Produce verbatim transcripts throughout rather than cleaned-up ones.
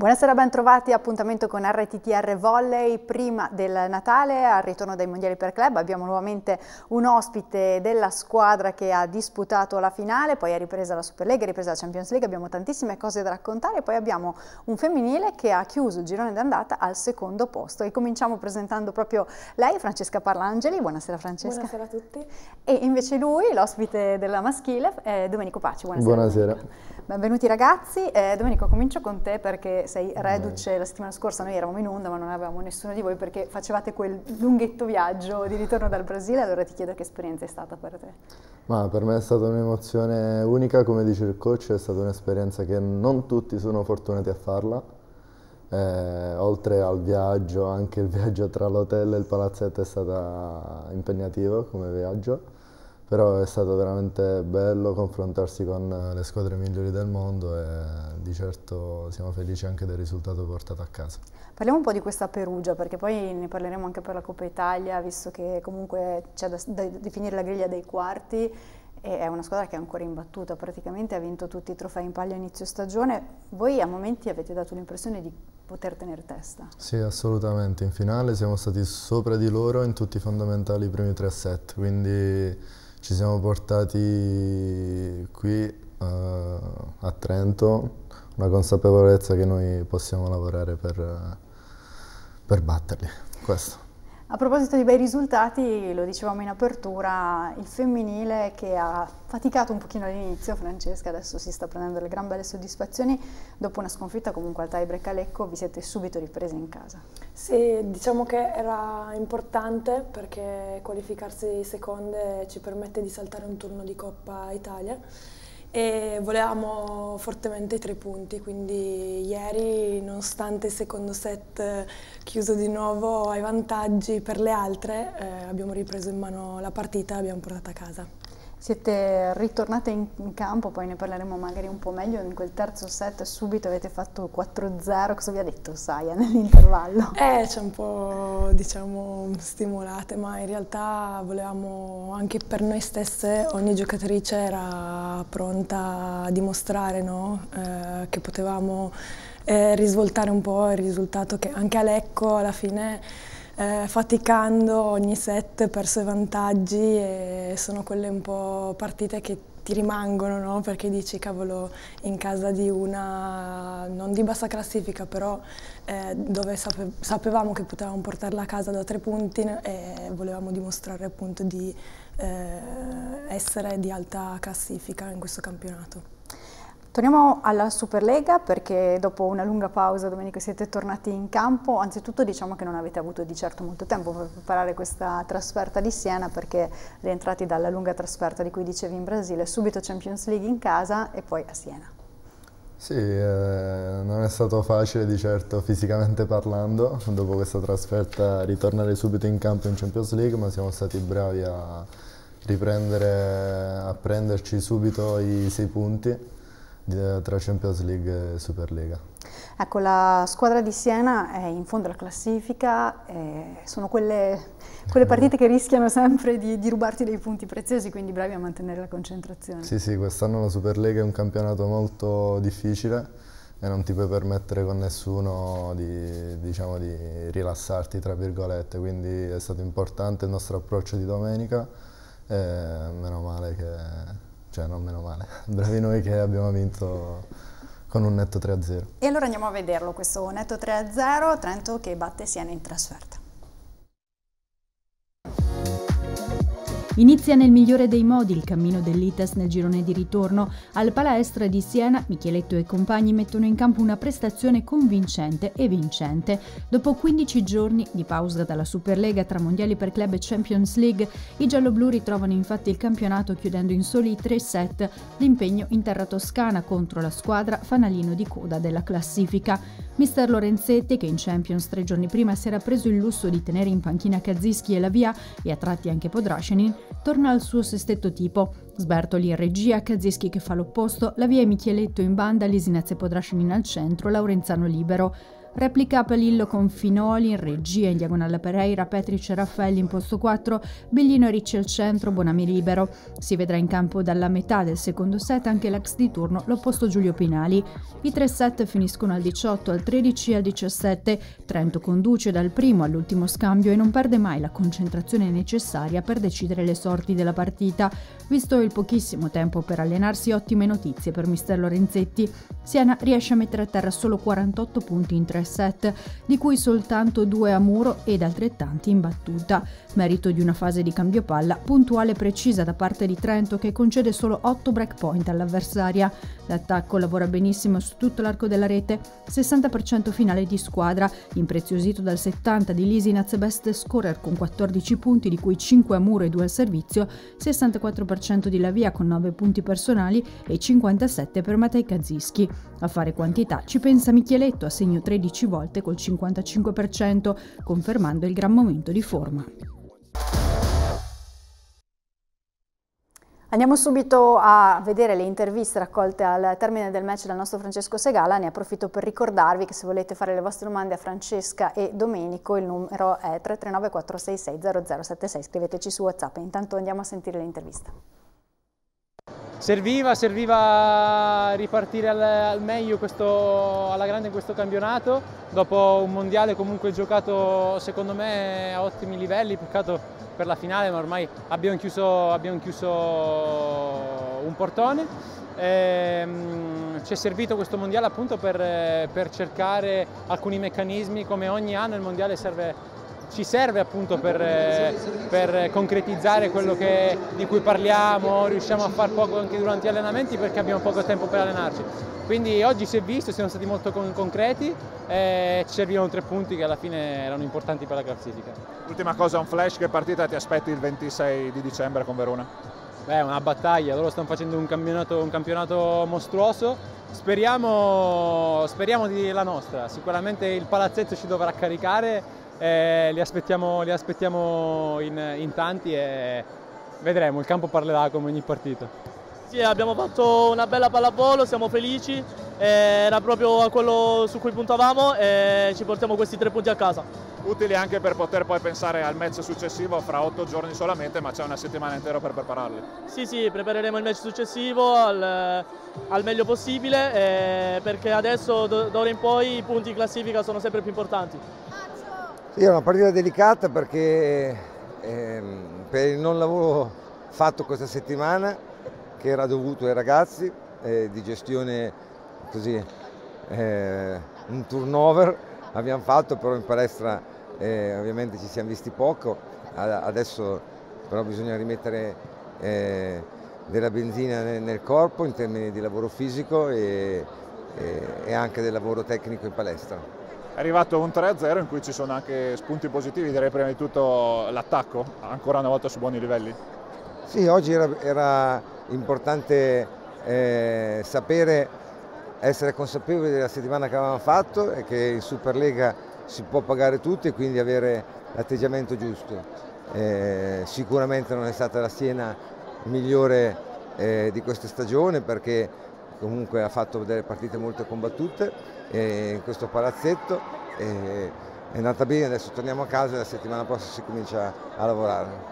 Buonasera, ben trovati. Appuntamento con R T T R Volley prima del Natale, al ritorno dai Mondiali per Club. Abbiamo nuovamente un ospite della squadra che ha disputato la finale, poi è ripresa la Superlega, è ripresa la Champions League, abbiamo tantissime cose da raccontare e poi abbiamo un femminile che ha chiuso il girone d'andata al secondo posto. E cominciamo presentando proprio lei, Francesca Parlangeli. Buonasera Francesca. Buonasera a tutti. E invece lui, l'ospite della maschile, è Domenico Paci. Buonasera. Buonasera. Benvenuti ragazzi. Eh, Domenico, comincio con te perché sei reduce. La settimana scorsa noi eravamo in onda ma non avevamo nessuno di voi perché facevate quel lunghetto viaggio di ritorno dal Brasile, allora ti chiedo che esperienza è stata per te. Ma per me è stata un'emozione unica, come dice il coach, è stata un'esperienza che non tutti sono fortunati a farla. Eh, oltre al viaggio, anche il viaggio tra l'hotel e il palazzetto è stato impegnativo come viaggio. Però è stato veramente bello confrontarsi con le squadre migliori del mondo e di certo siamo felici anche del risultato portato a casa. Parliamo un po' di questa Perugia, perché poi ne parleremo anche per la Coppa Italia, visto che comunque c'è da, da definire la griglia dei quarti e è una squadra che è ancora imbattuta, praticamente ha vinto tutti i trofei in palio a inizio stagione. Voi a momenti avete dato l'impressione di poter tenere testa? Sì, assolutamente. In finale siamo stati sopra di loro in tutti i fondamentali i primi tre set, quindi ci siamo portati qui uh, a Trento una consapevolezza che noi possiamo lavorare per, uh, per batterli. Questo. A proposito di bei risultati, lo dicevamo in apertura, il femminile che ha faticato un pochino all'inizio, Francesca, adesso si sta prendendo le gran belle soddisfazioni, dopo una sconfitta comunque al tie-break a Lecco vi siete subito ripresi in casa. Sì, diciamo che era importante perché qualificarsi seconde ci permette di saltare un turno di Coppa Italia e volevamo fortemente i tre punti, quindi ieri, nonostante il secondo set chiuso di nuovo ai vantaggi per le altre, eh, abbiamo ripreso in mano la partita e l'abbiamo portata a casa. Siete ritornate in, in campo, poi ne parleremo magari un po' meglio, in quel terzo set subito avete fatto quattro zero, cosa vi ha detto Saia nell'intervallo? Eh, ci ha un po', diciamo, stimolate, ma in realtà volevamo, anche per noi stesse, ogni giocatrice era pronta a dimostrare, no? eh, che potevamo eh, risvoltare un po' il risultato che anche a Lecco alla fine Eh, faticando ogni set, perso i vantaggi e sono quelle un po' partite che ti rimangono, no? Perché dici cavolo, in casa di una, non di bassa classifica, però eh, dove sape sapevamo che potevamo portarla a casa da tre punti e volevamo dimostrare appunto di eh, essere di alta classifica in questo campionato. Torniamo alla Superlega perché dopo una lunga pausa domenica siete tornati in campo. Anzitutto diciamo che non avete avuto di certo molto tempo per preparare questa trasferta di Siena perché rientrati dalla lunga trasferta di cui dicevi in Brasile, subito Champions League in casa e poi a Siena. Sì, eh, non è stato facile di certo fisicamente parlando, dopo questa trasferta ritornare subito in campo in Champions League, ma siamo stati bravi a riprendere, a prenderci subito i sei punti tra Champions League e Superlega. Ecco, la squadra di Siena è in fondo alla classifica, eh, sono quelle, quelle partite che rischiano sempre di, di rubarti dei punti preziosi, quindi bravi a mantenere la concentrazione. Sì, sì, quest'anno la Superlega è un campionato molto difficile e non ti puoi permettere con nessuno di, diciamo, di rilassarti, tra virgolette, quindi è stato importante il nostro approccio di domenica e meno male che... Cioè, non meno male, bravi noi che abbiamo vinto con un netto tre a zero. E allora andiamo a vederlo, questo netto tre a zero, Trento che batte Siena in trasferta. Inizia nel migliore dei modi il cammino dell'I T E S nel girone di ritorno. Al Palestra di Siena, Micheletto e compagni mettono in campo una prestazione convincente e vincente. Dopo quindici giorni di pausa dalla Superlega tra Mondiali per Club e Champions League, i gialloblu ritrovano infatti il campionato chiudendo in soli tre set l'impegno in terra toscana contro la squadra fanalino di coda della classifica. Mister Lorenzetti, che in Champions tre giorni prima si era preso il lusso di tenere in panchina Kazischi e Lavia e a tratti anche Podrascenin, torna al suo sestetto tipo. Sbertoli in regia, Kazischi che fa l'opposto, Lavia e Micheletto in banda, Lisinez e Podrascenin al centro, Laurenzano libero. Replica Palillo con Finoli in regia, in diagonale Pereira, Petric e Raffaelli in posto quattro, Bellino e Ricci al centro, Bonami libero. Si vedrà in campo dalla metà del secondo set anche l'ex di turno, l'opposto Giulio Pinali. I tre set finiscono al diciotto, al tredici e al diciassette. Trento conduce dal primo all'ultimo scambio e non perde mai la concentrazione necessaria per decidere le sorti della partita. Visto il pochissimo tempo per allenarsi, ottime notizie per mister Lorenzetti. Siena riesce a mettere a terra solo quarantotto punti in tre set, di cui soltanto due a muro ed altrettanti in battuta. Merito di una fase di cambio palla puntuale e precisa da parte di Trento, che concede solo otto break point all'avversaria. L'attacco lavora benissimo su tutto l'arco della rete, sessanta per cento finale di squadra, impreziosito dal settanta di Lisinaz, best scorer con quattordici punti, di cui cinque a muro e due al servizio, sessantaquattro per cento di Lavia con nove punti personali e cinquantasette per Matej Kaziski. A fare quantità ci pensa Micheletto, a segno tredici volte col cinquantacinque per cento, confermando il gran momento di forma. Andiamo subito a vedere le interviste raccolte al termine del match dal nostro Francesco Segala. Ne approfitto per ricordarvi che se volete fare le vostre domande a Francesca e Domenico il numero è tre tre nove quattro sei sei zero zero sette sei, scriveteci su WhatsApp. Intanto andiamo a sentire l'intervista. Serviva, serviva ripartire al, al meglio questo, alla grande in questo campionato, dopo un mondiale comunque giocato secondo me a ottimi livelli, peccato per la finale, ma ormai abbiamo chiuso, abbiamo chiuso un portone. Ehm, ci è servito questo mondiale appunto per, per cercare alcuni meccanismi. Come ogni anno il mondiale serve, ci serve appunto per, per concretizzare quello che, di cui parliamo, riusciamo a far poco anche durante gli allenamenti perché abbiamo poco tempo per allenarci. Quindi oggi si è visto, siamo stati molto con, concreti e ci servivano tre punti che alla fine erano importanti per la classifica. Ultima cosa, un flash, che partita ti aspetti il ventisei di dicembre con Verona? Beh, una battaglia, loro stanno facendo un campionato, un campionato mostruoso, speriamo, speriamo di la nostra, sicuramente il palazzetto ci dovrà caricare, eh, li aspettiamo, li aspettiamo in, in tanti e vedremo, il campo parlerà come ogni partita. Sì, abbiamo fatto una bella pallavolo, siamo felici, era proprio quello su cui puntavamo e ci portiamo questi tre punti a casa. Utili anche per poter poi pensare al match successivo fra otto giorni solamente, ma c'è una settimana intera per prepararli. Sì, sì, prepareremo il match successivo al, al meglio possibile eh, perché adesso d'ora in poi i punti in classifica sono sempre più importanti. Sì, è una partita delicata perché eh, per il non lavoro fatto questa settimana, che era dovuto ai ragazzi, eh, di gestione così, eh, un turnover abbiamo fatto, però in palestra eh, ovviamente ci siamo visti poco, adesso però bisogna rimettere eh, della benzina nel, nel corpo in termini di lavoro fisico e, e, e anche del lavoro tecnico in palestra. È arrivato un tre a zero in cui ci sono anche spunti positivi, direi prima di tutto l'attacco, ancora una volta su buoni livelli. Sì, oggi era, era importante eh, sapere, essere consapevoli della settimana che avevamo fatto e che in Superlega si può pagare tutti e quindi avere l'atteggiamento giusto. Eh, sicuramente non è stata la Siena migliore eh, di questa stagione perché comunque ha fatto delle partite molto combattute eh, in questo palazzetto. Eh, è andata bene, adesso torniamo a casa e la settimana prossima si comincia a lavorare.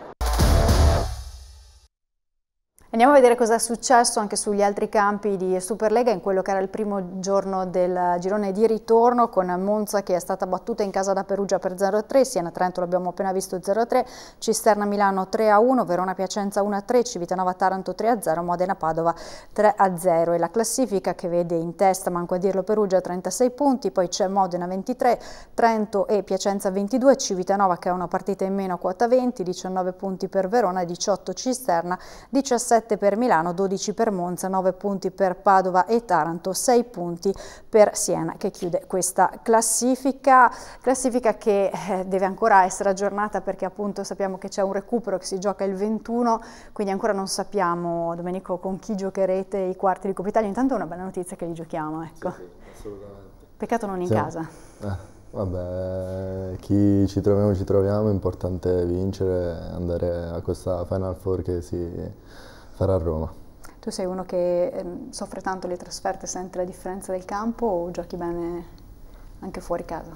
Andiamo a vedere cosa è successo anche sugli altri campi di Superlega in quello che era il primo giorno del girone di ritorno, con Monza che è stata battuta in casa da Perugia per zero a tre, Siena-Trento l'abbiamo appena visto zero a tre, Cisterna-Milano tre a uno, Verona-Piacenza uno a tre, Civitanova-Taranto tre a zero, Modena-Padova tre a zero. E la classifica che vede in testa, manco a dirlo, Perugia trentasei punti, poi c'è Modena ventitré, Trento e Piacenza ventidue, Civitanova che ha una partita in meno a quota venti, diciannove punti per Verona, diciotto Cisterna, diciassette per Milano, dodici per Monza, nove punti per Padova e Taranto, sei punti per Siena che chiude questa classifica, classifica che deve ancora essere aggiornata perché appunto sappiamo che c'è un recupero che si gioca il ventuno, quindi ancora non sappiamo, Domenico, con chi giocherete i quarti di Coppa Italia. Intanto è una bella notizia che li giochiamo, ecco. Sì, sì, assolutamente. Peccato non in sì. casa. Eh, vabbè, chi ci troviamo ci troviamo, è importante vincere, andare a questa Final Four che si farà a Roma. Tu sei uno che eh, soffre tanto le trasferte, sente la differenza del campo o giochi bene anche fuori casa?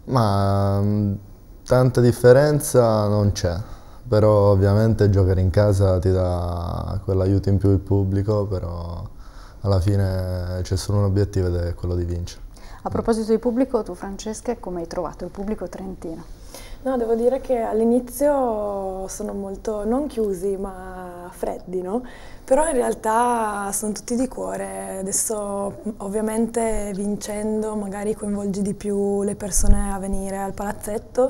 Ma tanta differenza non c'è, però ovviamente giocare in casa ti dà quell'aiuto in più il pubblico, però alla fine c'è solo un obiettivo ed è quello di vincere. A proposito di pubblico, tu Francesca come hai trovato il pubblico trentino? No, devo dire che all'inizio sono molto, non chiusi, ma freddi, no? Però in realtà sono tutti di cuore. Adesso ovviamente vincendo magari coinvolgi di più le persone a venire al palazzetto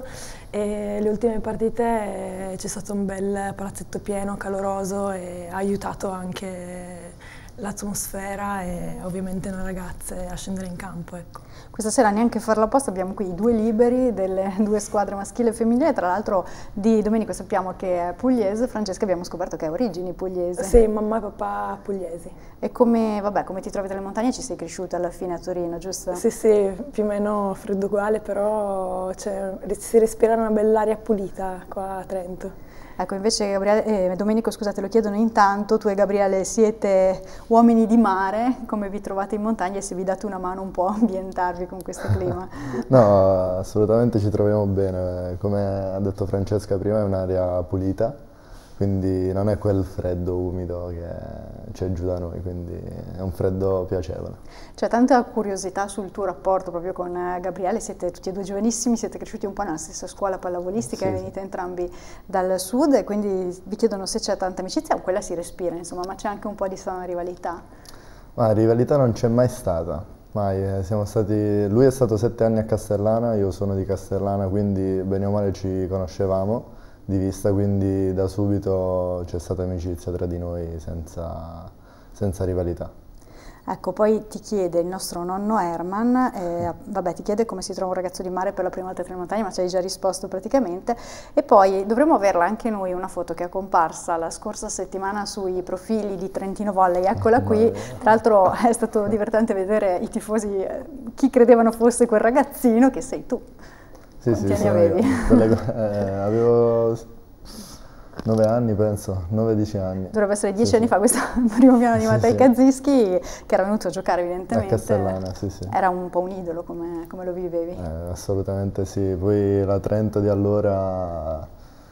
e le ultime partite c'è stato un bel palazzetto pieno, caloroso e ha aiutato anche l'atmosfera e ovviamente noi ragazze a scendere in campo, ecco. Questa sera neanche farla apposta, abbiamo qui i due liberi delle due squadre maschile e femminile, tra l'altro di Domenico sappiamo che è pugliese, Francesca abbiamo scoperto che ha origini pugliesi. Sì, mamma e papà pugliesi. E come, vabbè, come ti trovi dalle montagne? Ci sei cresciuta alla fine a Torino, giusto? Sì, sì, più o meno freddo uguale, però cioè, si respira una bell'aria pulita qua a Trento. Ecco, invece Gabriele, eh, Domenico, scusate, lo chiedono intanto, tu e Gabriele siete uomini di mare, come vi trovate in montagna e se vi date una mano un po' a ambientarvi con questo clima? No, assolutamente ci troviamo bene, come ha detto Francesca prima è un'aria pulita, quindi non è quel freddo umido che c'è giù da noi, quindi è un freddo piacevole. C'è tanta curiosità sul tuo rapporto proprio con Gabriele, siete tutti e due giovanissimi, siete cresciuti un po' nella stessa scuola pallavolistica, sì, venite entrambi dal sud e quindi vi chiedono se c'è tanta amicizia o quella si respira, insomma, ma c'è anche un po' di sana rivalità? Ma rivalità non c'è mai stata, mai, siamo stati, lui è stato sette anni a Castellana, io sono di Castellana, quindi bene o male ci conoscevamo di vista, quindi da subito c'è stata amicizia tra di noi senza, senza rivalità. Ecco, poi ti chiede il nostro nonno Herman, eh, vabbè, ti chiede come si trova un ragazzo di mare per la prima volta tra le montagne, ma ci hai già risposto praticamente, e poi dovremmo averla anche noi una foto che è comparsa la scorsa settimana sui profili di Trentino Volley, eccola qui, tra l'altro è stato divertente vedere i tifosi, chi credevano fosse quel ragazzino che sei tu. Sì, Quanti sì, anni avevi? Io, eh, avevo nove anni, penso, nove dieci anni. Dovrebbe essere dieci sì, anni sì. fa, questo primo piano di sì, Mattei sì. Kazischi, che era venuto a giocare evidentemente. A Castellana, sì, sì. Era un po' un idolo, come, come lo vivevi? Eh, assolutamente sì, poi la Trento di allora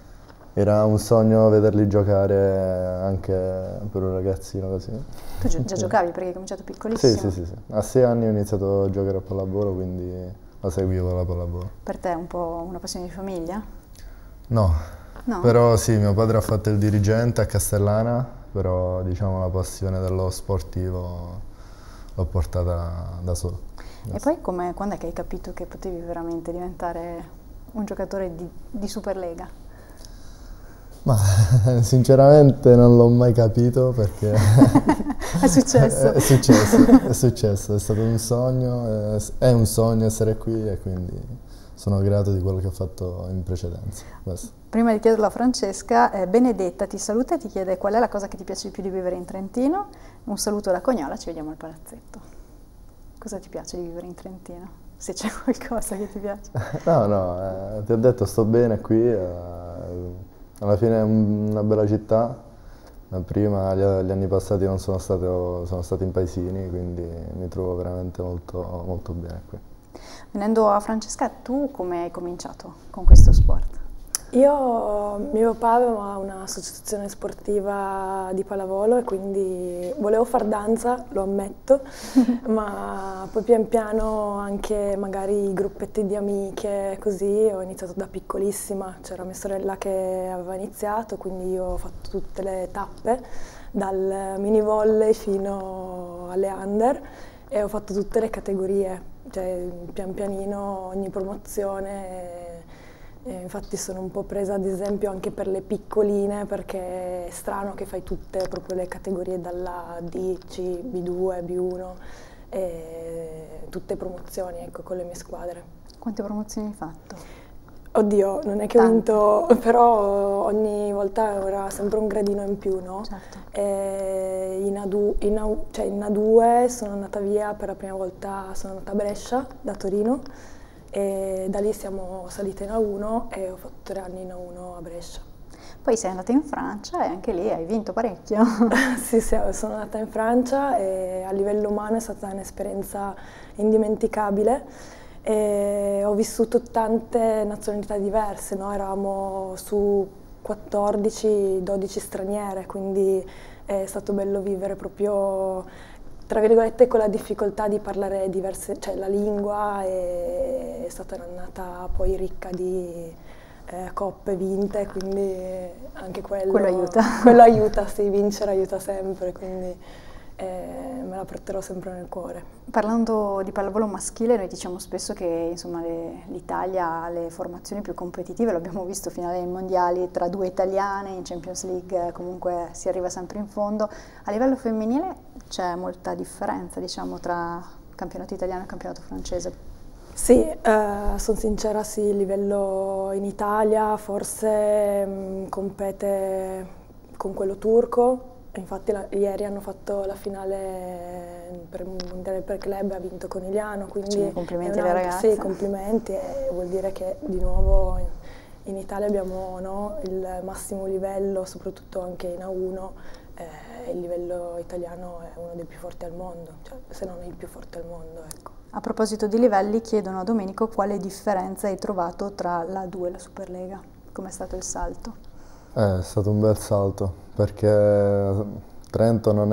era un sogno vederli giocare anche per un ragazzino così. Tu già, già giocavi perché hai cominciato piccolissimo? Sì, sì, sì, sì. A sei anni ho iniziato a giocare a pallavolo, quindi la seguivo la pallavolo. Per te è un po' una passione di famiglia? No, no, però sì, mio padre ha fatto il dirigente a Castellana, però diciamo la passione dello sportivo l'ho portata da solo. E poi come, quando è che hai capito che potevi veramente diventare un giocatore di, di Superlega? Ma sinceramente non l'ho mai capito perché è successo. è, è successo, è successo, è stato un sogno, è, è un sogno essere qui e quindi sono grato di quello che ho fatto in precedenza. Questo. Prima di chiederlo a Francesca, eh, Benedetta ti saluta e ti chiede qual è la cosa che ti piace di più di vivere in Trentino. Un saluto da Cognola, ci vediamo al palazzetto. Cosa ti piace di vivere in Trentino? Se c'è qualcosa che ti piace. No, no, eh, ti ho detto sto bene qui. Eh, Alla fine è una bella città, prima gli, gli anni passati non sono stato, sono stato in paesini, quindi mi trovo veramente molto, molto bene qui. Venendo a Francesca, tu come hai cominciato con questo sport? Io, mio papà aveva un'associazione sportiva di pallavolo e quindi volevo far danza, lo ammetto, ma poi pian piano anche magari gruppetti di amiche, così, ho iniziato da piccolissima, c'era mia sorella che aveva iniziato, quindi io ho fatto tutte le tappe, dal mini volley fino alle under e ho fatto tutte le categorie, cioè pian pianino ogni promozione. E infatti sono un po' presa ad esempio anche per le piccoline perché è strano che fai tutte proprio le categorie dalla D, C, B due, B uno e tutte promozioni, ecco, con le mie squadre. Quante promozioni hai fatto? Oddio, non è che Tante. ho vinto, però ogni volta era sempre un gradino in più, no? Certo. E in, A due, in, A, cioè in A due sono andata via per la prima volta, sono andata a Brescia da Torino e da lì siamo salite in A uno e ho fatto tre anni in A uno a Brescia. Poi sei andata in Francia e anche lì hai vinto parecchio. Sì, sì, sono andata in Francia e a livello umano è stata un'esperienza indimenticabile e ho vissuto tante nazionalità diverse, no? Eravamo su quattordici dodici straniere, quindi è stato bello vivere proprio, tra virgolette, con la difficoltà di parlare diverse, cioè la lingua, e è stata un'annata poi ricca di eh, coppe vinte, quindi anche quello, quello aiuta. Quello aiuta, sì, vincere aiuta sempre, quindi eh, me la porterò sempre nel cuore. Parlando di pallavolo maschile, noi diciamo spesso che l'Italia ha le formazioni più competitive, l'abbiamo visto finale ai mondiali tra due italiane, in Champions League comunque si arriva sempre in fondo. A livello femminile c'è molta differenza, diciamo, tra campionato italiano e campionato francese? Sì, eh, sono sincera, sì, il livello in Italia forse mh, compete con quello turco. Infatti la, ieri hanno fatto la finale per il mondiale per club e ha vinto Conigliano, quindi cioè, complimenti alle ragazze. Sì, complimenti, e vuol dire che di nuovo in, in Italia abbiamo, no, il massimo livello, soprattutto anche in A uno, eh, il livello italiano è uno dei più forti al mondo, cioè, se non il più forte al mondo. Ecco. A proposito di livelli, chiedono a Domenico quale differenza hai trovato tra la A due e la Superlega, com'è stato il salto? Eh, è stato un bel salto, perché Trento non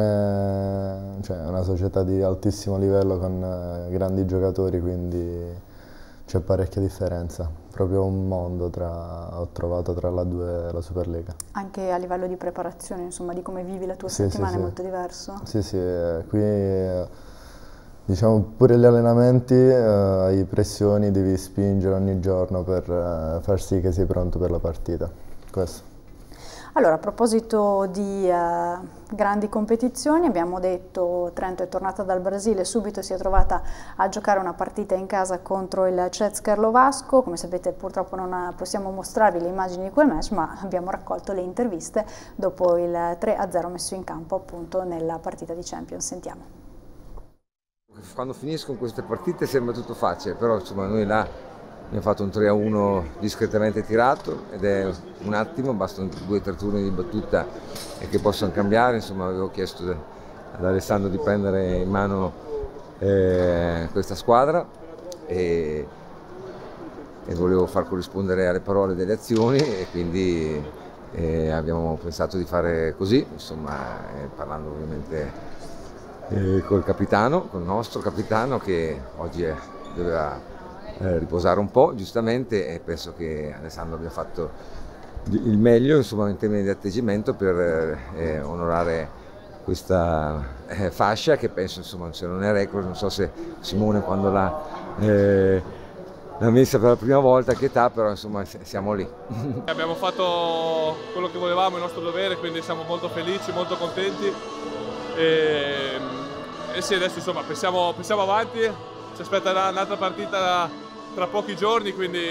è, cioè, è una società di altissimo livello con eh, grandi giocatori, quindi c'è parecchia differenza. Proprio un mondo tra, ho trovato tra la A due e la Superlega. Anche a livello di preparazione, insomma, di come vivi la tua sì, settimana, sì, è sì. molto diverso? Sì, sì, eh, qui eh, diciamo pure gli allenamenti, eh, hai pressioni, devi spingere ogni giorno per eh, far sì che sei pronto per la partita. Questo. Allora, a proposito di eh, grandi competizioni, abbiamo detto Trento è tornata dal Brasile, subito si è trovata a giocare una partita in casa contro il C E S Carlovasco. Come sapete, purtroppo non possiamo mostrarvi le immagini di quel match, ma abbiamo raccolto le interviste dopo il tre a zero messo in campo appunto nella partita di Champions. Sentiamo. Quando finiscono queste partite sembra tutto facile, però insomma noi là abbiamo fatto un tre a uno discretamente tirato ed è un attimo, bastano due o tre turni di battuta e che possono cambiare. Insomma, avevo chiesto ad Alessandro di prendere in mano eh, questa squadra e, e volevo far corrispondere alle parole delle azioni, e quindi eh, abbiamo pensato di fare così, insomma, eh, parlando ovviamente eh, col capitano, col nostro capitano, che oggi è, doveva Eh, riposare un po', giustamente, e penso che Alessandro abbia fatto il meglio, insomma, in termini di atteggiamento per eh, onorare questa eh, fascia, che penso, insomma, se non è record, non so se Simone quando l'ha eh, messa per la prima volta, che età, però insomma siamo lì. Abbiamo fatto quello che volevamo, il nostro dovere, quindi siamo molto felici, molto contenti e, e sì, adesso insomma pensiamo, pensiamo avanti, ci aspetta un'altra partita tra pochi giorni, quindi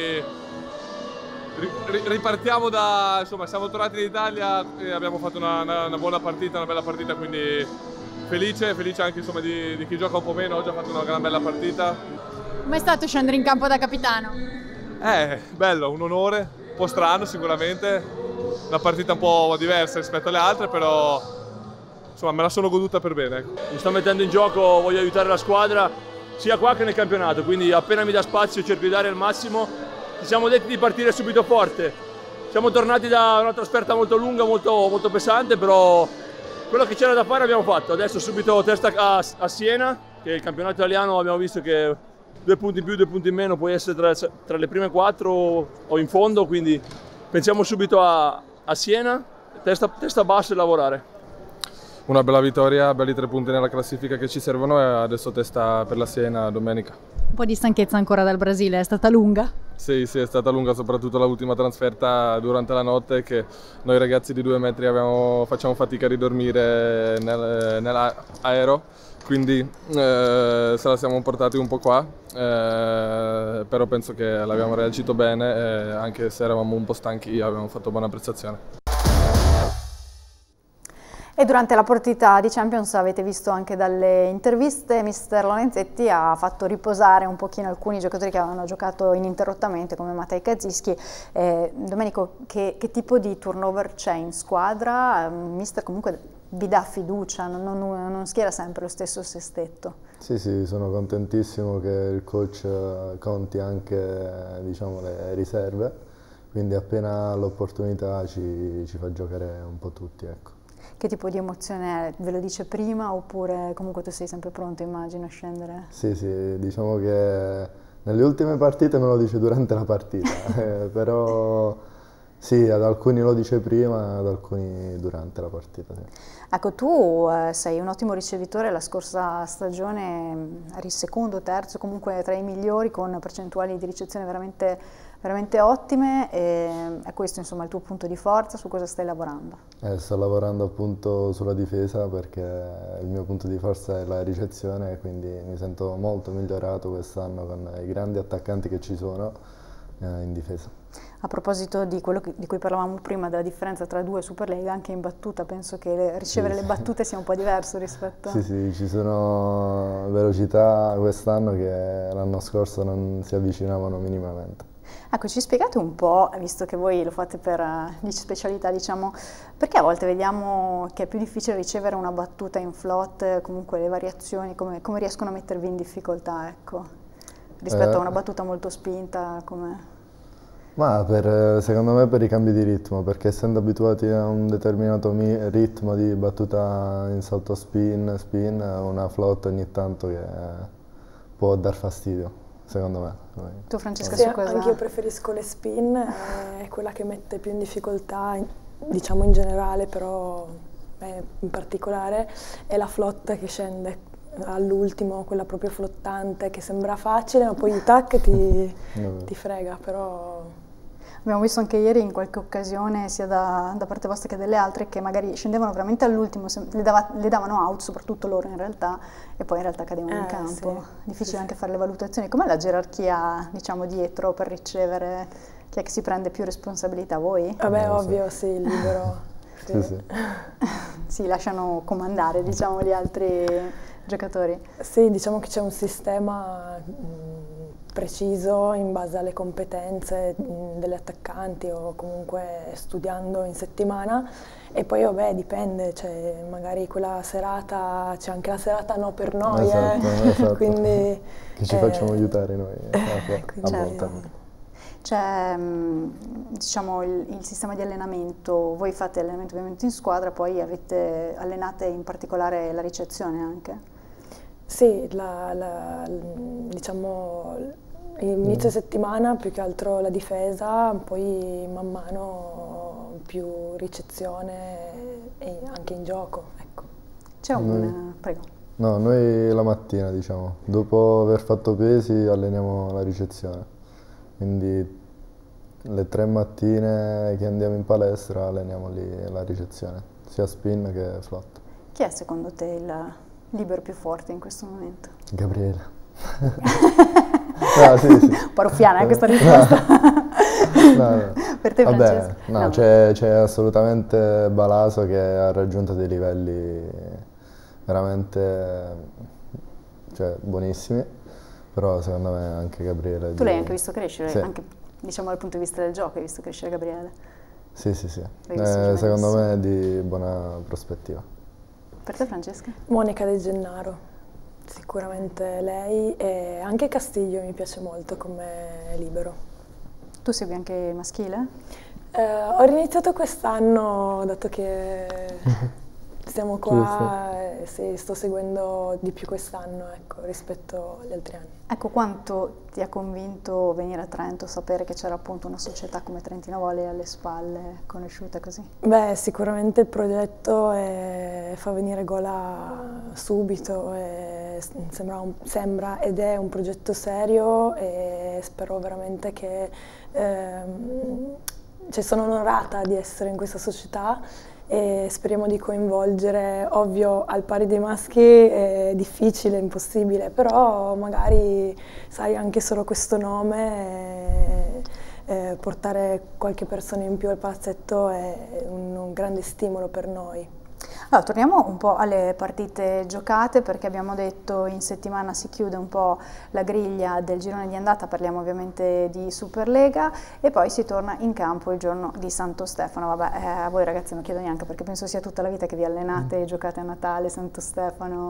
ripartiamo da, insomma, siamo tornati in Italia e abbiamo fatto una, una, una buona partita, una bella partita, quindi felice, felice anche, insomma, di, di chi gioca un po' meno. Oggi ha fatto una gran bella partita. Com'è stato scendere in campo da capitano? Eh, bello, un onore, un po' strano sicuramente, una partita un po' diversa rispetto alle altre, però insomma me la sono goduta per bene. Ecco. Mi sto mettendo in gioco, voglio aiutare la squadra, sia qua che nel campionato, quindi appena mi dà spazio cerco di dare il massimo. Ci siamo detti di partire subito forte, siamo tornati da una trasferta molto lunga, molto, molto pesante, però quello che c'era da fare abbiamo fatto. Adesso subito testa a, a Siena, che il campionato italiano abbiamo visto che due punti in più, due punti in meno puoi essere tra, tra le prime quattro o in fondo, quindi pensiamo subito a, a Siena, testa, testa bassa e lavorare. Una bella vittoria, belli tre punti nella classifica che ci servono, e adesso testa per la Siena domenica. Un po' di stanchezza ancora dal Brasile, è stata lunga? Sì, sì, è stata lunga, soprattutto l'ultima trasferta durante la notte, che noi ragazzi di due metri abbiamo, facciamo fatica a ridormire nel, nell'aereo, quindi eh, se la siamo portati un po' qua, eh, però penso che l'abbiamo reagito bene, e anche se eravamo un po' stanchi abbiamo fatto buona prestazione. E durante la partita di Champions, avete visto anche dalle interviste, mister Lorenzetti ha fatto riposare un pochino alcuni giocatori che avevano giocato ininterrottamente, come Matej Kazischi. Eh, Domenico, che, che tipo di turnover c'è in squadra? Il mister comunque vi dà fiducia, non, non, non schiera sempre lo stesso sestetto. Sì, sì, sono contentissimo che il coach conti anche, diciamo, le riserve, quindi appena l'opportunità ci, ci fa giocare un po' tutti, ecco. Che tipo di emozione è? Ve lo dice prima oppure comunque tu sei sempre pronto, immagino, a scendere? Sì, sì, diciamo che nelle ultime partite me lo dice durante la partita, eh, però sì, ad alcuni lo dice prima, ad alcuni durante la partita. Sì. Ecco, tu eh, sei un ottimo ricevitore, la scorsa stagione eri secondo, terzo, comunque tra i migliori con percentuali di ricezione veramente, veramente ottime e è questo insomma il tuo punto di forza, su cosa stai lavorando? Eh, sto lavorando appunto sulla difesa perché il mio punto di forza è la ricezione, quindi mi sento molto migliorato quest'anno con i grandi attaccanti che ci sono eh, in difesa. A proposito di quello che, di cui parlavamo prima, della differenza tra due Superlega, anche in battuta penso che le, ricevere sì, le battute sia un po' diverso rispetto... Sì, sì, ci sono velocità quest'anno che l'anno scorso non si avvicinavano minimamente. Ecco, ci spiegate un po', visto che voi lo fate per uh, specialità, diciamo, perché a volte vediamo che è più difficile ricevere una battuta in float, comunque le variazioni, come, come riescono a mettervi in difficoltà, ecco, rispetto eh. a una battuta molto spinta, come... Ma per, secondo me per i cambi di ritmo, perché essendo abituati a un determinato ritmo di battuta in salto spin, spin, una float ogni tanto che può dar fastidio, secondo me. Tu Francesca, sì, su cosa? Anche io preferisco le spin, è quella che mette più in difficoltà, diciamo in generale, però in particolare, è la float che scende all'ultimo, quella proprio flottante che sembra facile ma poi tac ti, ti frega, però... Abbiamo visto anche ieri in qualche occasione sia da, da parte vostra che delle altre che magari scendevano veramente all'ultimo, le, dava, le davano out, soprattutto loro in realtà, e poi in realtà cadevano eh, in campo. Sì. Difficile sì, anche fare le valutazioni. Com'è la gerarchia, diciamo, dietro per ricevere? Chi è che si prende più responsabilità? Voi? Vabbè, no, ovvio, sì, il libero. Sì, sì. Sì. Si lasciano comandare, diciamo, gli altri giocatori. Sì, diciamo che c'è un sistema mh, preciso in base alle competenze mh, degli attaccanti o comunque studiando in settimana e poi vabbè dipende, cioè magari quella serata, c'è anche la serata no per noi, esatto, eh. Esatto. Quindi che ci eh, facciamo aiutare noi eh, a volte. C'è diciamo, il, il sistema di allenamento, voi fate allenamento ovviamente in squadra, poi avete allenate in particolare la ricezione anche? Sì, la, la, diciamo inizio mm. settimana più che altro la difesa, poi man mano più ricezione e anche in gioco. Ecco. C'è un... Noi, prego. No, noi la mattina diciamo, dopo aver fatto pesi alleniamo la ricezione. Quindi le tre mattine che andiamo in palestra alleniamo lì la ricezione, sia spin che float. Chi è secondo te il libero più forte in questo momento? Gabriele. No, sì, sì. Un po' ruffiana eh, questa risposta. No, no. Per te Vabbè, no, no. C'è, c'è assolutamente Balaso che ha raggiunto dei livelli veramente cioè, buonissimi. Però secondo me anche Gabriele... Tu l'hai anche visto crescere, sì. Anche diciamo dal punto di vista del gioco, hai visto crescere Gabriele? Sì, sì, sì. Eh, secondo me è di buona prospettiva. Per te Francesca? Monica De Gennaro, sicuramente lei e anche Castiglio mi piace molto come libero. Tu segui anche maschile? Eh, ho riniziato quest'anno, dato che... Siamo qua e sì, sto seguendo di più quest'anno ecco, rispetto agli altri anni. Ecco, quanto ti ha convinto venire a Trento, sapere che c'era appunto una società come Trentino Volley alle spalle, conosciuta così? Beh, sicuramente il progetto è, fa venire gola subito, e sembra, un, sembra ed è un progetto serio e spero veramente che... Ehm, cioè sono onorata di essere in questa società e speriamo di coinvolgere, ovvio al pari dei maschi è difficile, impossibile, però magari sai anche solo questo nome, eh, portare qualche persona in più al palazzetto è un, un grande stimolo per noi. Allora, torniamo un po' alle partite giocate perché abbiamo detto in settimana si chiude un po' la griglia del girone di andata, parliamo ovviamente di Superlega e poi si torna in campo il giorno di Santo Stefano. Vabbè, eh, a voi ragazzi non chiedo neanche perché penso sia tutta la vita che vi allenate e giocate a Natale, Santo Stefano.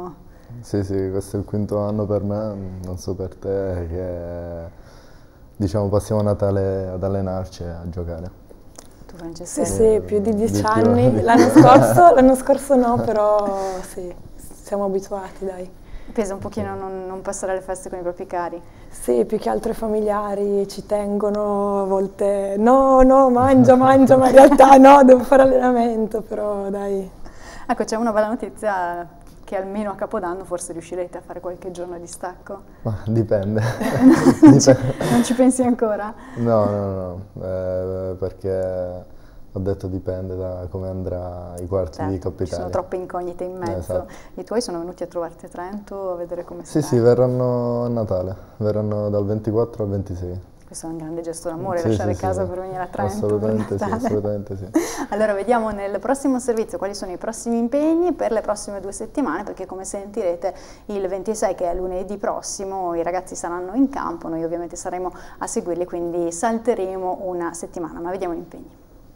Sì, sì, questo è il quinto anno per me, non so per te, che diciamo passiamo Natale ad allenarci e a giocare. Tu, Francesca? Sì, sì, più di dieci anni. L'anno scorso, l'anno scorso no, però sì, siamo abituati, dai. Pesa un pochino non, non passare le feste con i propri cari? Sì, più che altro i familiari ci tengono, a volte no, no, mangia, mangia, ma in realtà no, devo fare allenamento, però dai. Ecco, c'è una bella notizia, che almeno a Capodanno forse riuscirete a fare qualche giorno di stacco? Ma dipende. non, ci, non ci pensi ancora? No, no, no, eh, perché ho detto dipende da come andrà i quarti certo, di Coppa Italia. Ci sono troppe incognite in mezzo. Esatto. I tuoi sono venuti a trovarti a Trento a vedere come sì, stai? Sì, sì, verranno a Natale, verranno dal ventiquattro al ventisei. Questo è un grande gesto d'amore, sì, lasciare sì, casa sì. per venire a Trento. Assolutamente sì, assolutamente sì. Allora vediamo nel prossimo servizio quali sono i prossimi impegni per le prossime due settimane, perché come sentirete il ventisei, che è lunedì prossimo, i ragazzi saranno in campo, noi ovviamente saremo a seguirli, quindi salteremo una settimana, ma vediamo gli impegni.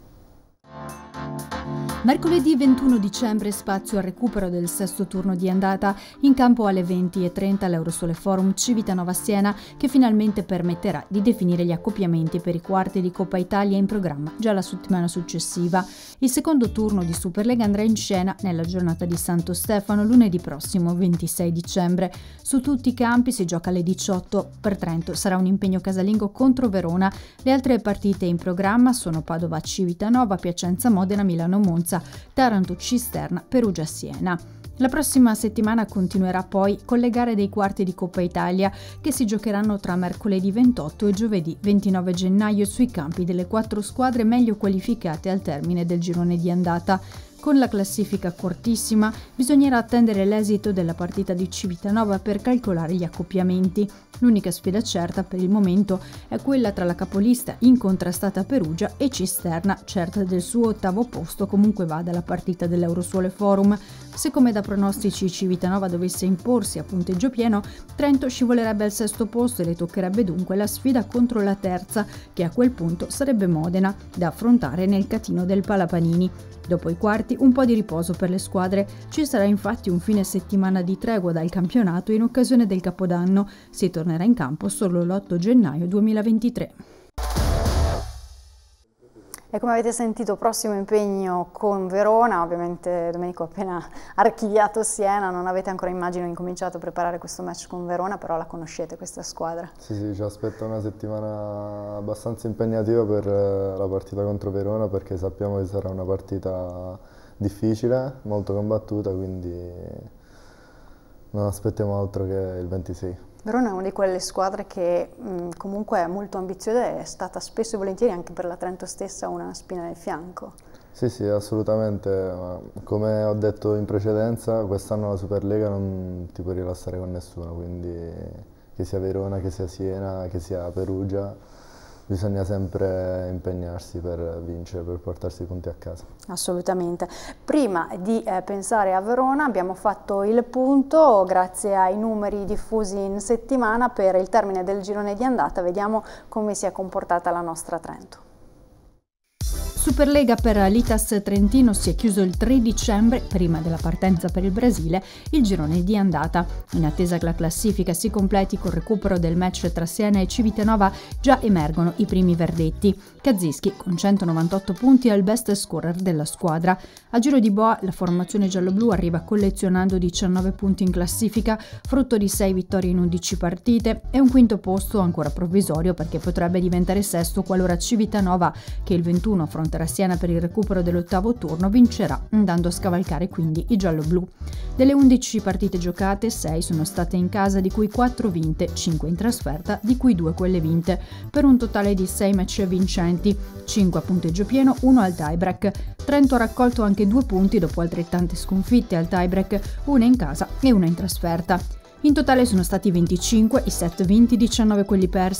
Mercoledì ventuno dicembre spazio al recupero del sesto turno di andata, in campo alle venti e trenta l'Eurosole Forum Civitanova Siena, che finalmente permetterà di definire gli accoppiamenti per i quarti di Coppa Italia in programma già la settimana successiva. Il secondo turno di Superlega andrà in scena nella giornata di Santo Stefano lunedì prossimo ventisei dicembre. Su tutti i campi si gioca alle diciotto. Per Trento sarà un impegno casalingo contro Verona. Le altre partite in programma sono Padova Civitanova, Piacenza Modena, Milano Monza, Taranto Cisterna, Perugia Siena. La prossima settimana continuerà poi con le gare dei quarti di Coppa Italia, che si giocheranno tra mercoledì ventotto e giovedì ventinove gennaio sui campi delle quattro squadre meglio qualificate al termine del girone di andata. Con la classifica cortissima bisognerà attendere l'esito della partita di Civitanova per calcolare gli accoppiamenti. L'unica sfida certa per il momento è quella tra la capolista incontrastata Perugia e Cisterna, certa del suo ottavo posto comunque vada la partita dell'Eurosole Forum. Se come da pronostici Civitanova dovesse imporsi a punteggio pieno, Trento scivolerebbe al sesto posto e le toccherebbe dunque la sfida contro la terza, che a quel punto sarebbe Modena, da affrontare nel catino del Palapanini. Dopo i quarti un po' di riposo per le squadre, ci sarà infatti un fine settimana di tregua dal campionato in occasione del Capodanno, si tornerà in campo solo l'otto gennaio duemilaventitré. E come avete sentito, prossimo impegno con Verona, ovviamente Domenico ha appena archiviato Siena, non avete ancora, immagino, incominciato a preparare questo match con Verona, però la conoscete questa squadra? Sì, sì, ci aspetta una settimana abbastanza impegnativa per la partita contro Verona, perché sappiamo che sarà una partita difficile, molto combattuta, quindi non aspettiamo altro che il ventisei. Verona è una di quelle squadre che mh, comunque è molto ambiziosa e è stata spesso e volentieri anche per la Trento stessa una spina nel fianco. Sì, sì, assolutamente. Come ho detto in precedenza, quest'anno la Superlega non ti puoi rilassare con nessuno, quindi che sia Verona, che sia Siena, che sia Perugia, bisogna sempre impegnarsi per vincere, per portarsi i punti a casa. Assolutamente. Prima di eh, pensare a Verona abbiamo fatto il punto, grazie ai numeri diffusi in settimana, per il termine del girone di andata. Vediamo come si è comportata la nostra Trento. Superlega per l'Itas Trentino si è chiuso il tre dicembre, prima della partenza per il Brasile, il girone di andata. In attesa che la classifica si completi col recupero del match tra Siena e Civitanova, già emergono i primi verdetti. Kazischi, con centonovantotto punti, è il best scorer della squadra. A giro di boa la formazione gialloblu arriva collezionando diciannove punti in classifica, frutto di sei vittorie in undici partite, e un quinto posto ancora provvisorio, perché potrebbe diventare sesto qualora Civitanova, che il ventuno affronterà Siena per il recupero dell'ottavo turno, vincerà, andando a scavalcare quindi i gialloblu. Delle undici partite giocate, sei sono state in casa, di cui quattro vinte, cinque in trasferta, di cui due quelle vinte, per un totale di sei match vincenti, cinque a punteggio pieno, uno al tiebreak. Trento ha raccolto anche due punti dopo altrettante sconfitte al tiebreak, una in casa e una in trasferta. In totale sono stati venticinque i set vinti, diciannove quelli persi.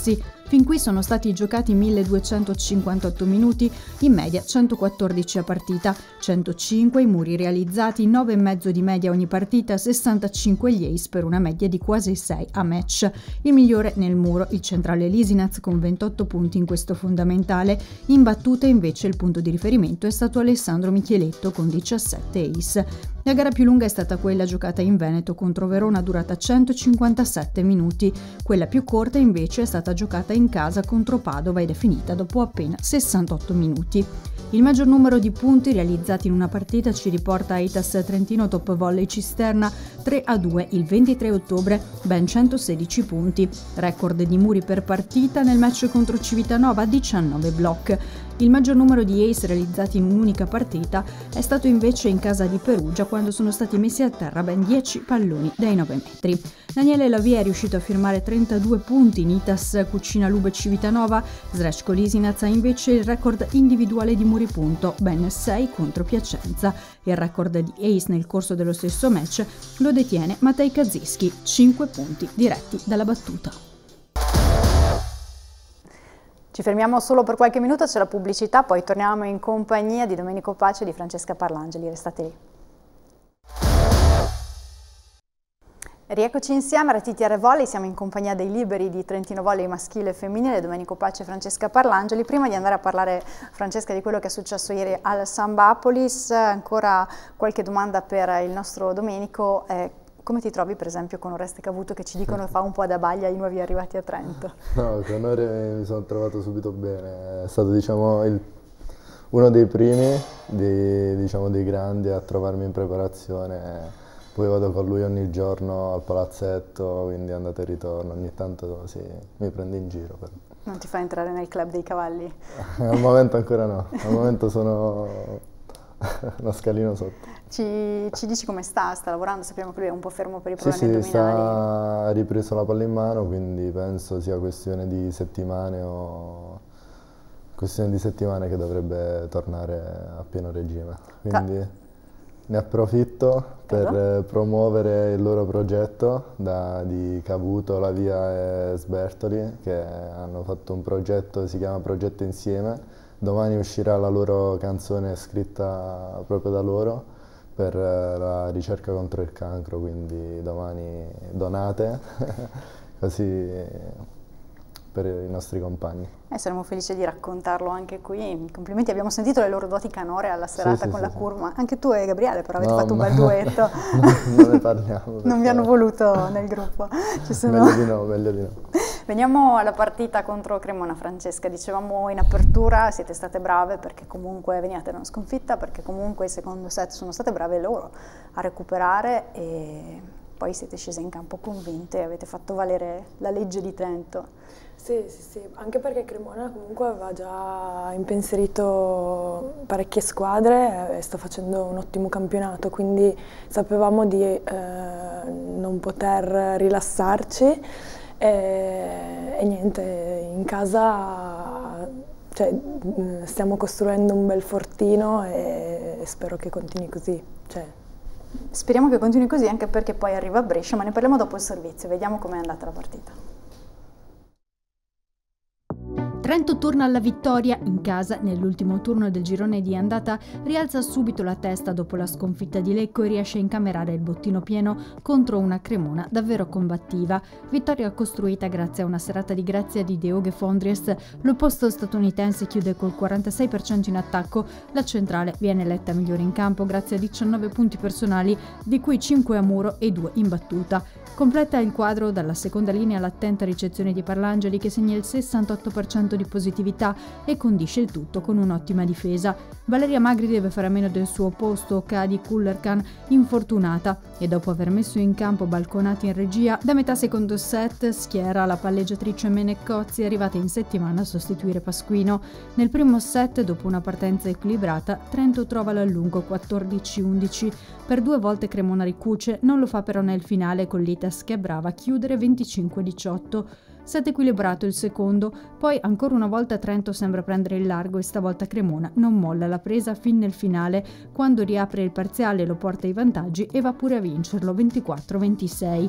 Fin qui sono stati giocati milleduecentocinquantotto minuti, in media centoquattordici a partita, centocinque i muri realizzati, nove e mezzo di media ogni partita, sessantacinque gli ace per una media di quasi sei a match. Il migliore nel muro, il centrale Lisinaz con ventotto punti in questo fondamentale. In battuta invece il punto di riferimento è stato Alessandro Micheletto con diciassette ace. La gara più lunga è stata quella giocata in Veneto contro Verona, durata centocinquantasette minuti. Quella più corta invece è stata giocata in casa contro Padova ed è finita dopo appena sessantotto minuti. Il maggior numero di punti realizzati in una partita ci riporta Aitas Trentino Top Volley Cisterna tre a due il ventitré ottobre, ben centosedici punti. Record di muri per partita nel match contro Civitanova, diciannove block. Il maggior numero di ace realizzati in un'unica partita è stato invece in casa di Perugia, quando sono stati messi a terra ben dieci palloni dai nove metri. Daniele Lavia è riuscito a firmare trentadue punti in Itas Cucina Lube Civitanova. Srečko Lisinaz ha invece il record individuale di muri punto, ben sei contro Piacenza. Il record di ace nel corso dello stesso match lo detiene Matej Kaziski, cinque punti diretti dalla battuta. Ci fermiamo solo per qualche minuto, c'è la pubblicità, poi torniamo in compagnia di Domenico Pace e di Francesca Parlangeli. Restate lì. Rieccoci insieme a R T T R Volley, siamo in compagnia dei liberi di Trentino Volley maschile e femminile, Domenico Pace e Francesca Parlangeli. Prima di andare a parlare, Francesca, di quello che è successo ieri al Sambapolis, ancora qualche domanda per il nostro Domenico. Eh, Come ti trovi per esempio con Oreste Cavuto, che ci dicono fa un po' da baglia ai nuovi arrivati a Trento? No, con Ore mi sono trovato subito bene, è stato diciamo il, uno dei primi, dei, diciamo, dei grandi a trovarmi in preparazione, poi vado con lui ogni giorno al palazzetto, quindi andata e ritorno, ogni tanto sì, mi prende in giro però. Non ti fa entrare nel club dei cavalli? Al momento ancora no, al momento sono uno scalino sotto. Ci, ci dici come sta? Sta lavorando? Sappiamo che lui è un po' fermo per i problemi sì, sì, addominali. Sta, ha ripreso la palla in mano, quindi penso sia questione di settimane o questione di settimane che dovrebbe tornare a pieno regime. Quindi Ta ne approfitto per Vedo. promuovere il loro progetto da, di Cavuto, Lavia e Sbertoli, che hanno fatto un progetto, si chiama Progetto Insieme. Domani uscirà la loro canzone scritta proprio da loro per la ricerca contro il cancro, quindi domani donate, così per i nostri compagni. E saremo felici di raccontarlo anche qui. Complimenti, abbiamo sentito le loro doti canore alla serata sì, con sì, la sì. Curma. Anche tu e Gabriele però avete no, fatto un bel duetto. No, non ne parliamo. Non vi hanno voluto nel gruppo. Ci sono... Meglio di no, meglio di no. Veniamo alla partita contro Cremona, Francesca. Dicevamo in apertura, siete state brave perché comunque veniate da una sconfitta, perché comunque il secondo set sono state brave loro a recuperare e poi siete scese in campo convinte e avete fatto valere la legge di Trento. Sì, sì, sì, anche perché Cremona comunque aveva già impensierito parecchie squadre e sta facendo un ottimo campionato, quindi sapevamo di eh, non poter rilassarci e, e niente, in casa cioè, stiamo costruendo un bel fortino e, e spero che continui così. Cioè. Speriamo che continui così anche perché poi arriva a Brescia, ma ne parliamo dopo il servizio, vediamo com'è andata la partita. Trento torna alla vittoria in casa nell'ultimo turno del girone di andata, rialza subito la testa dopo la sconfitta di Lecco e riesce a incamerare il bottino pieno contro una Cremona davvero combattiva. Vittoria costruita grazie a una serata di grazia di Deoghe Fondries. L'opposto statunitense chiude col quarantasei per cento in attacco, la centrale viene eletta migliore in campo grazie a diciannove punti personali, di cui cinque a muro e due in battuta. Completa il quadro dalla seconda linea l'attenta ricezione di Parlangeli, che segna il sessantotto per cento di positività e condisce il tutto con un'ottima difesa. Valeria Magri deve fare a meno del suo opposto Kadi Kullerkan, infortunata, e dopo aver messo in campo Balconati in regia, da metà secondo set schiera la palleggiatrice Menecozzi, arrivata in settimana a sostituire Pasquino. Nel primo set, dopo una partenza equilibrata, Trento trova l'allungo quattordici undici. Per due volte Cremona ricuce, non lo fa però nel finale con l'Itas che è brava a chiudere venticinque diciotto. Set equilibrato il secondo, poi ancora una volta Trento sembra prendere il largo e stavolta Cremona non molla la presa fin nel finale, quando riapre il parziale lo porta ai vantaggi e va pure a vincerlo ventiquattro ventisei.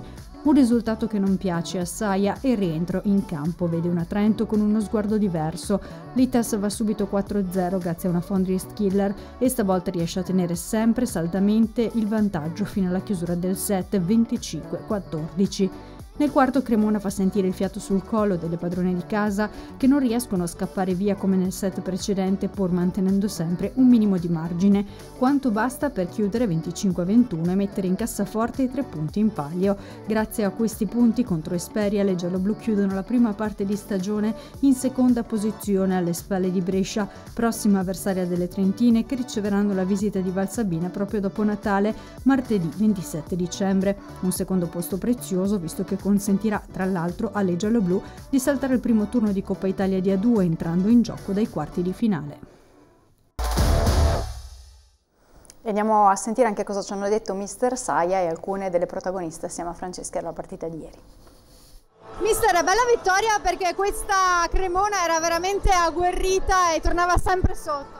Un risultato che non piace a Saia e il rientro in campo vede una Trento con uno sguardo diverso. L'Itas va subito quattro a zero grazie a una Fondriest killer e stavolta riesce a tenere sempre saldamente il vantaggio fino alla chiusura del set venticinque a quattordici. Nel quarto Cremona fa sentire il fiato sul collo delle padrone di casa che non riescono a scappare via come nel set precedente pur mantenendo sempre un minimo di margine, quanto basta per chiudere venticinque a ventuno e mettere in cassaforte i tre punti in palio. Grazie a questi punti contro Esperia le gialloblu chiudono la prima parte di stagione in seconda posizione alle spalle di Brescia, prossima avversaria delle trentine che riceveranno la visita di Valsabina proprio dopo Natale, martedì ventisette dicembre. Un secondo posto prezioso visto che consentirà tra l'altro alle gialloblu di saltare il primo turno di Coppa Italia di A due entrando in gioco dai quarti di finale. E andiamo a sentire anche cosa ci hanno detto mister Saia e alcune delle protagoniste assieme a Francesca della partita di ieri. Mister, bella vittoria perché questa Cremona era veramente agguerrita e tornava sempre sotto.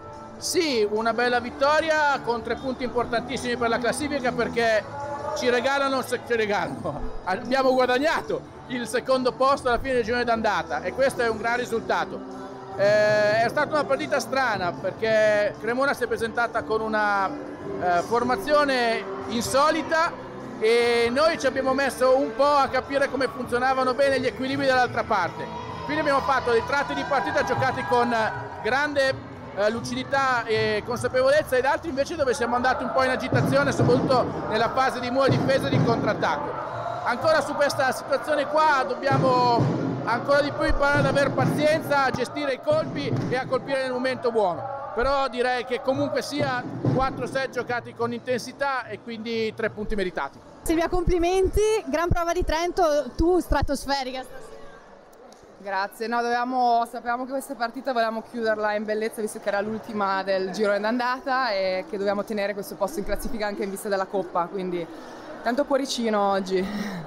Sì, una bella vittoria con tre punti importantissimi per la classifica perché ci regalano, ci regalano, abbiamo guadagnato il secondo posto alla fine del girone d'andata e questo è un gran risultato. Eh, è stata una partita strana perché Cremona si è presentata con una eh, formazione insolita e noi ci abbiamo messo un po' a capire come funzionavano bene gli equilibri dall'altra parte. Quindi abbiamo fatto dei tratti di partita giocati con grande lucidità e consapevolezza ed altri invece dove siamo andati un po' in agitazione soprattutto nella fase di mura difesa e di contrattacco. Ancora su questa situazione qua dobbiamo ancora di più imparare ad avere pazienza, a gestire i colpi e a colpire nel momento buono, però direi che comunque sia quattro set giocati con intensità e quindi tre punti meritati. Silvia, complimenti, gran prova di Trento, tu stratosferica stasera. Grazie, no, dovevamo, sapevamo che questa partita volevamo chiuderla in bellezza visto che era l'ultima del girone d'andata e che dovevamo tenere questo posto in classifica anche in vista della Coppa, quindi tanto cuoricino oggi.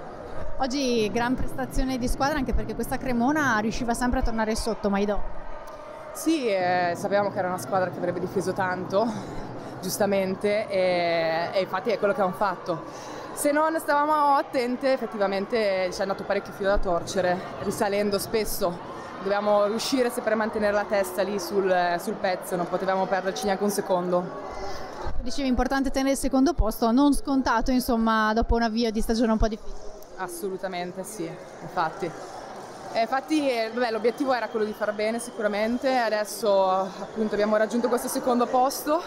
Oggi gran prestazione di squadra anche perché questa Cremona riusciva sempre a tornare sotto, mai dopo. Sì, eh, sapevamo che era una squadra che avrebbe difeso tanto, giustamente, e, e infatti è quello che hanno fatto. Se non stavamo attente effettivamente ci è andato parecchio filo da torcere, risalendo spesso. Dovevamo riuscire sempre a mantenere la testa lì sul, sul pezzo, non potevamo perderci neanche un secondo. Dicevi importante tenere il secondo posto, non scontato insomma dopo un avvio di stagione un po' difficile. Assolutamente sì, infatti. E infatti l'obiettivo era quello di far bene sicuramente, adesso appunto abbiamo raggiunto questo secondo posto.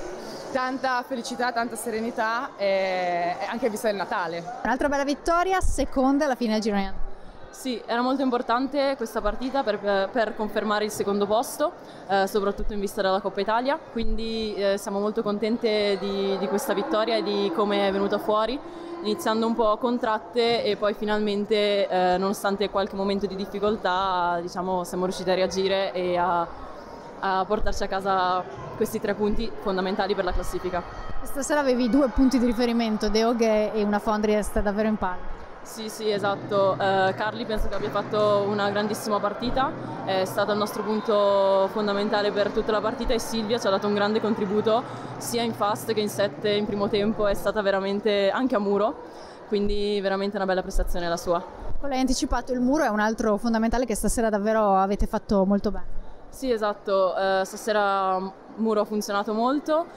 Tanta felicità, tanta serenità e anche in vista del Natale. Un'altra bella vittoria, seconda alla fine del girone. Sì, era molto importante questa partita per, per confermare il secondo posto, eh, soprattutto in vista della Coppa Italia, quindi eh, siamo molto contente di, di questa vittoria e di come è venuta fuori, iniziando un po' contratte e poi finalmente, eh, nonostante qualche momento di difficoltà, diciamo, siamo riusciti a reagire e a a portarci a casa questi tre punti fondamentali per la classifica. Stasera avevi due punti di riferimento, Deoghe e una Fondriest davvero in palla. Sì, sì, esatto. Uh, Carli penso che abbia fatto una grandissima partita, è stato il nostro punto fondamentale per tutta la partita e Silvia ci ha dato un grande contributo sia in fast che in set in primo tempo, è stata veramente anche a muro, quindi veramente una bella prestazione la sua. Come hai anticipato, il muro è un altro fondamentale che stasera davvero avete fatto molto bene. Sì, esatto, uh, stasera Muro ha funzionato molto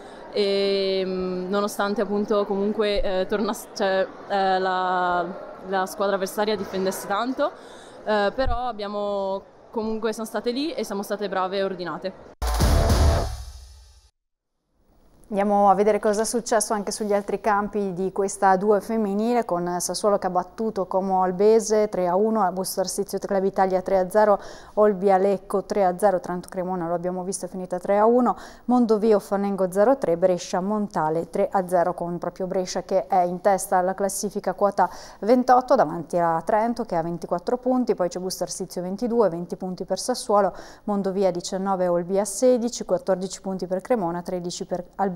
e mh, nonostante appunto comunque eh, torna, cioè, eh, la, la squadra avversaria difendesse tanto, eh, però abbiamo comunque siamo state lì e siamo state brave e ordinate. Andiamo a vedere cosa è successo anche sugli altri campi di questa A due femminile, con Sassuolo che ha battuto Como Albese tre a uno, Busto Arsizio Club Italia tre a zero, Olbia Lecco tre a zero, Trento Cremona lo abbiamo visto è finita tre a uno, Mondovio Fanengo zero a tre, Brescia Montale tre a zero, con proprio Brescia che è in testa alla classifica quota ventotto davanti a Trento che ha ventiquattro punti, poi c'è Busto Arsizio ventidue, venti punti per Sassuolo, Mondovia diciannove, Olbia sedici, quattordici punti per Cremona, tredici per Albese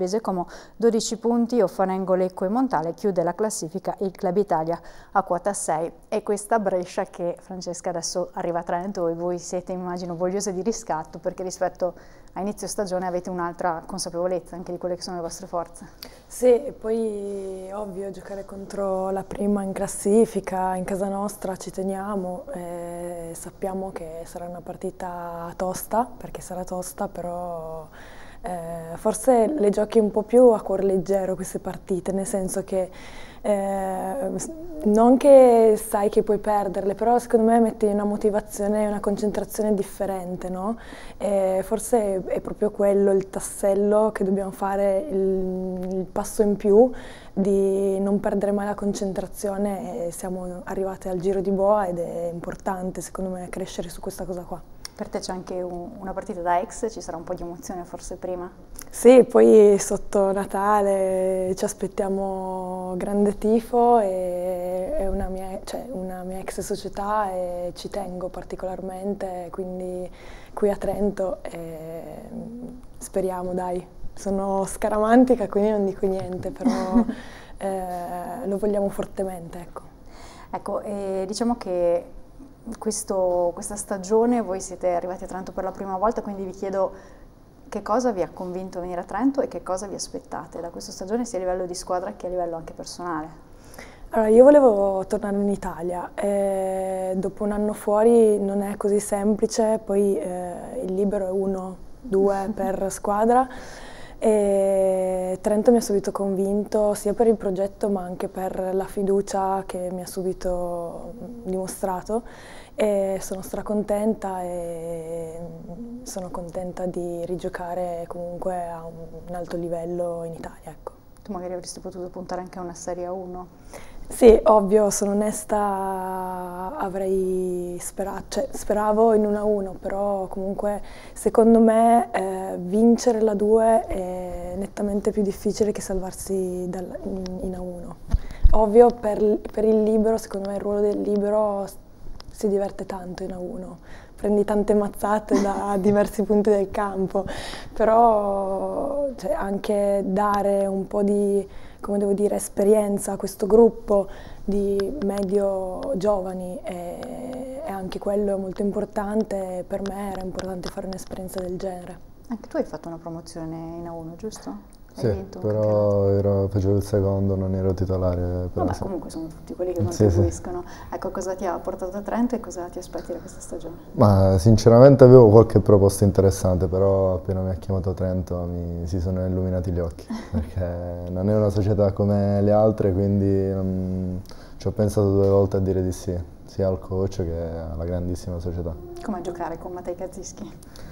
Alvise Como dodici punti, Offanengo, Lecco e Montale, chiude la classifica il Club Italia a quota sei. E questa Brescia che, Francesca, adesso arriva a Trento e voi siete, immagino, vogliose di riscatto, perché rispetto a inizio stagione avete un'altra consapevolezza anche di quelle che sono le vostre forze. Sì, e poi ovvio giocare contro la prima in classifica, in casa nostra ci teniamo, eh, sappiamo che sarà una partita tosta, perché sarà tosta, però eh, forse le giochi un po' più a cuore leggero queste partite, nel senso che eh, non che sai che puoi perderle, però secondo me metti una motivazione e una concentrazione differente, no? E forse è proprio quello il tassello che dobbiamo fare, il, il passo in più di non perdere mai la concentrazione, e siamo arrivati al Giro di Boa ed è importante secondo me crescere su questa cosa qua. Per te c'è anche un, una partita da ex, ci sarà un po' di emozione forse prima? Sì, poi sotto Natale ci aspettiamo grande tifo, e è una mia, cioè, una mia ex società e ci tengo particolarmente, quindi qui a Trento e speriamo, dai. Sono scaramantica, quindi non dico niente, però eh, lo vogliamo fortemente, ecco. Ecco, e diciamo che questo, questa stagione voi siete arrivati a Trento per la prima volta, quindi vi chiedo che cosa vi ha convinto a venire a Trento e che cosa vi aspettate da questa stagione, sia a livello di squadra che a livello anche personale. Allora, io volevo tornare in Italia, e dopo un anno fuori non è così semplice, poi eh, il libero è uno, due per squadra, e Trento mi ha subito convinto sia per il progetto ma anche per la fiducia che mi ha subito dimostrato, e sono stracontenta e sono contenta di rigiocare comunque a un alto livello in Italia, ecco. Tu magari avresti potuto puntare anche a una Serie A uno? Sì, ovvio, sono onesta, avrei sperato, cioè, speravo in una A uno, però comunque secondo me eh, vincere la due è nettamente più difficile che salvarsi dal, in, in A uno. Ovvio per, per il libero, secondo me il ruolo del libero si diverte tanto in A uno, prendi tante mazzate da diversi punti del campo, però cioè, anche dare un po' di, come devo dire, esperienza a questo gruppo di medio giovani è, è anche quello molto importante. Per me era importante fare un'esperienza del genere. Anche tu hai fatto una promozione in A uno, giusto? Sì, però ero, facevo il secondo, non ero titolare. Però Vabbè, sì. comunque sono tutti quelli che Sì, contribuiscono. Sì. Ecco, cosa ti ha portato a Trento e cosa ti aspetti da questa stagione? Ma sinceramente avevo qualche proposta interessante, però appena mi ha chiamato Trento mi si sono illuminati gli occhi, perché non è una società come le altre, quindi non, ci ho pensato due volte a dire di sì, sia al coach che alla grandissima società. Come giocare con Matej Kazischi?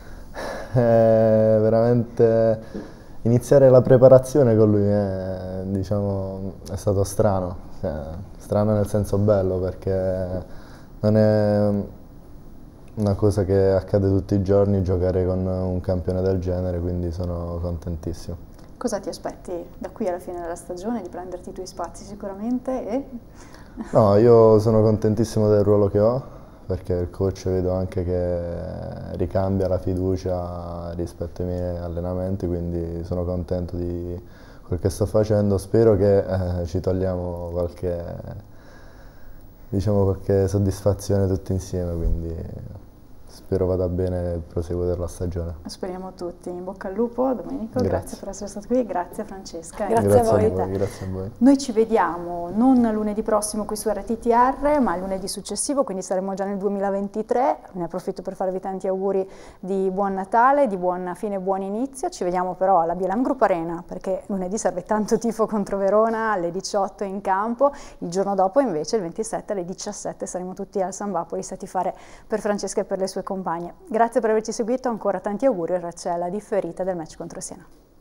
È veramente... Iniziare la preparazione con lui è, diciamo, è stato strano, cioè, strano nel senso bello, perché non è una cosa che accade tutti i giorni giocare con un campione del genere, quindi sono contentissimo. Cosa ti aspetti da qui alla fine della stagione? Di prenderti i tuoi spazi sicuramente? E... No, io sono contentissimo del ruolo che ho, perché il coach vedo anche che ricambia la fiducia rispetto ai miei allenamenti, quindi sono contento di quel che sto facendo. Spero che eh, ci togliamo qualche, diciamo, qualche soddisfazione tutti insieme, quindi spero vada bene il proseguo della stagione. Speriamo tutti. In bocca al lupo, Domenico, grazie, grazie per essere stato qui e grazie Francesca. Grazie, grazie a voi. a voi. Grazie a voi. Noi ci vediamo non lunedì prossimo qui su R T T R, ma lunedì successivo, quindi saremo già nel duemilaventitré. Ne approfitto per farvi tanti auguri di buon Natale, di buona fine e buon inizio. Ci vediamo però alla Bielam Group Arena, perché lunedì serve tanto tifo contro Verona alle diciotto in campo. Il giorno dopo invece, il ventisette alle diciassette, saremo tutti al San Bapolis a tifare per Francesca e per le sue compagne. Grazie per averci seguito, ancora tanti auguri, ora c'è la differita del match contro Siena.